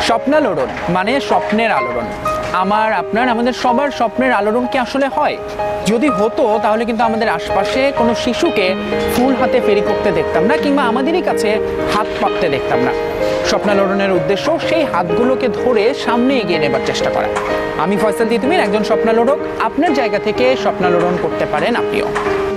স্বপ্নালোড়ন মানে স্বপ্নের আলোড়ন। আমার আপনার আমাদের সবার স্বপ্নের আলোড়ন কি আসলে হয়? যদি হতো তাহলে কিন্তু আমাদের আশপাশে কোনো শিশুকে ফুল হাতে ফেরি করতে দেখতাম না, কিংবা আমাদেরই কাছে হাত পাততে দেখতাম না। স্বপ্নালোড়নের উদ্দেশ্য সেই হাতগুলোকে ধরে সামনে এগিয়ে নেবার চেষ্টা করা। আমি ফয়সাল তিতুমির, একজন স্বপ্নালোড়ক। আপনার জায়গা থেকে স্বপ্নালোড়ন করতে পারেন আপনিও।